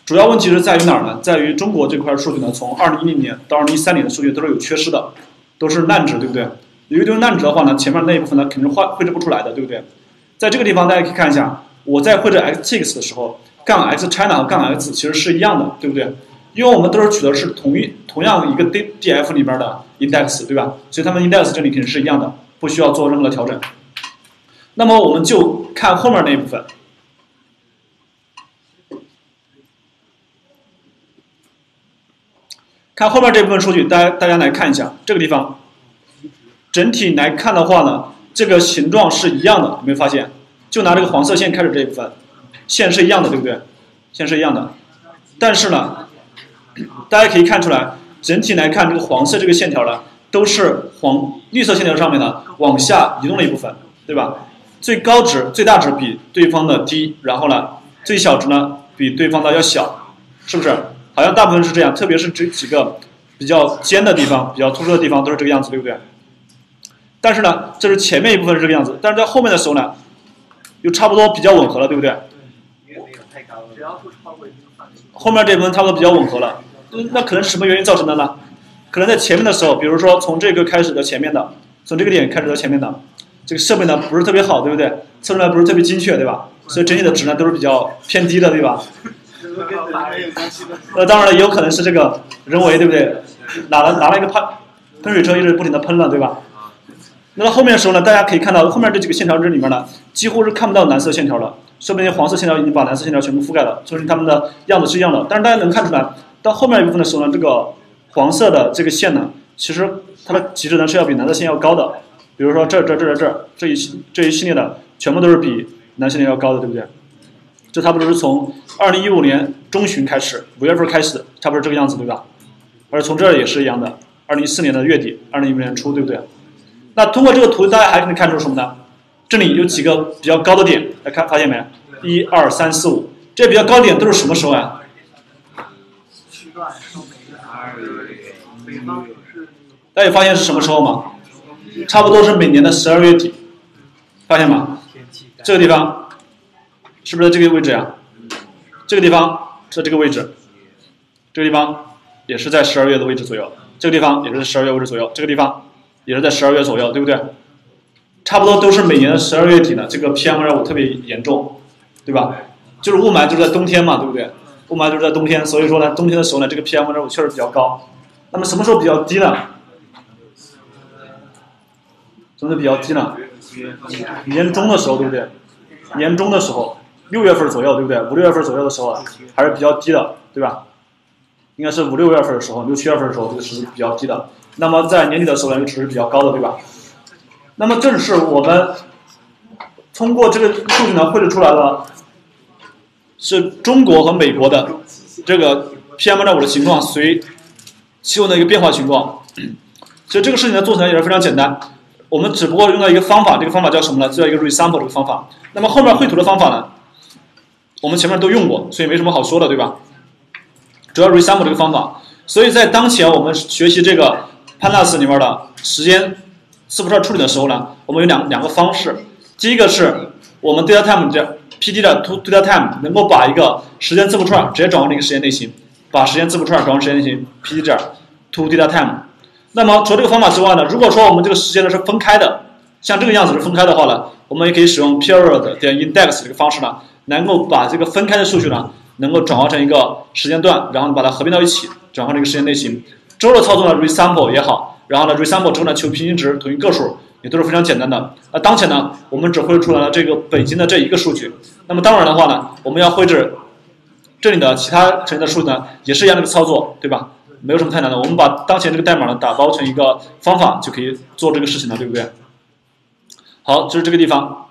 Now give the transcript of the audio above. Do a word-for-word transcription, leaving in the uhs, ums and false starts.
主要问题是在于哪儿呢？在于中国这块数据呢，从二零一零年到二零一三年的数据都是有缺失的，都是烂值，对不对？有一堆烂值的话呢，前面那一部分呢肯定是绘绘制不出来的，对不对？在这个地方大家可以看一下，我在绘制 X T X 的时候，杠 X China 和杠 X 其实是一样的，对不对？因为我们都是取的是同一同样一个 D F 里边的 index， 对吧？所以它们 index 这里肯定是一样的，不需要做任何的调整。那么我们就看后面那一部分。看后面这部分数据，大家大家来看一下这个地方，整体来看的话呢，这个形状是一样的，有没有发现？就拿这个黄色线开始这一部分，线是一样的，对不对？线是一样的，但是呢，大家可以看出来，整体来看这个黄色这个线条呢，都是黄绿色线条上面呢往下移动的一部分，对吧？最高值、最大值比对方的低，然后呢，最小值呢比对方的要小，是不是？好像大部分是这样，特别是这几个比较尖的地方、比较突出的地方都是这个样子，对不对？但是呢，这是前面一部分是这个样子，但是在后面的时候呢，又差不多比较吻合了，对不对？后面这部分差不多比较吻合了，那可能是什么原因造成的呢？可能在前面的时候，比如说从这个开始的前面的，从这个点开始的前面的，这个设备呢不是特别好，对不对？测出来不是特别精确，对吧？所以整体的值呢都是比较偏低的，对吧？呃，当然了，也有可能是这个人为，对不对？拿了拿了一个喷喷水车，一直不停的喷了，对吧？那到后面的时候呢，大家可以看到后面这几个线条这里面呢，几乎是看不到蓝色线条了，说不定黄色线条已经把蓝色线条全部覆盖了，说明它们的样子是一样的。但是大家能看出来，到后面一部分的时候呢，这个黄色的这个线呢，其实它的极值呢是要比蓝色线要高的。比如说这这这这这这一这一系列的全部都是比蓝色线要高的，对不对？这差不多是从二零一五年中旬开始，五月份开始的，差不多这个样子，对吧？而从这儿也是一样的，二零一四年的月底，二零一五年初，对不对？那通过这个图，大家还可以看出什么呢？这里有几个比较高的点，来看，发现没？一二三四五，这比较高的点都是什么时候啊？大家有发现是什么时候吗？差不多是每年的十二月底，发现吗？这个地方是不是这个位置呀？这个地方是这个位置，这个地方也是在十二月的位置左右，这个地方也是在十二月位置左右，这个地方也是在十二月左右，对不对？差不多都是每年的十二月底呢，这个 P M 二五 特别严重，对吧？就是雾霾就是在冬天嘛，对不对？雾霾就是在冬天，所以说呢，冬天的时候呢，这个 P M 二五 确实比较高。那么什么时候比较低呢？什么时候比较低呢？年中的时候，对不对？年中的时候，六月份左右，对不对？五六月份左右的时候啊，还是比较低的，对吧？应该是五六月份的时候，六七月份的时候，这个值是比较低的。那么在年底的时候呢，这个值是比较高的，对吧？那么正是我们通过这个数据呢绘制出来了，是中国和美国的这个 P M 二五 的情况随气温的一个变化情况。其实这个事情呢做起来也是非常简单，我们只不过用到一个方法，这个方法叫什么呢？叫一个 resample 这个方法。那么后面绘图的方法呢，我们前面都用过，所以没什么好说的，对吧？主要 resample 这个方法。所以在当前我们学习这个 Pandas 里面的时间字符串处理的时候呢，我们有两两个方式。第一个是我们 data time 这 P D 的 to data time 能够把一个时间字符串直接转换成一个时间类型，把时间字符串转换成时间类型 P D 这 to data time。那么除了这个方法之外呢，如果说我们这个时间呢是分开的，像这个样子是分开的话呢，我们也可以使用 period 点 index 这个方式呢，能够把这个分开的数据呢，能够转化成一个时间段，然后把它合并到一起，转换成一个时间类型。之后的操作呢 resample 也好，然后呢 resample 之后呢求平均值等于个数，也都是非常简单的。那当前呢，我们只绘制出来了这个北京的这一个数据。那么当然的话呢，我们要绘制这里的其他城市的数据呢，也是一样的一个操作，对吧？没有什么太难的，我们把当前这个代码呢打包成一个方法就可以做这个事情了，对不对？好，就是这个地方。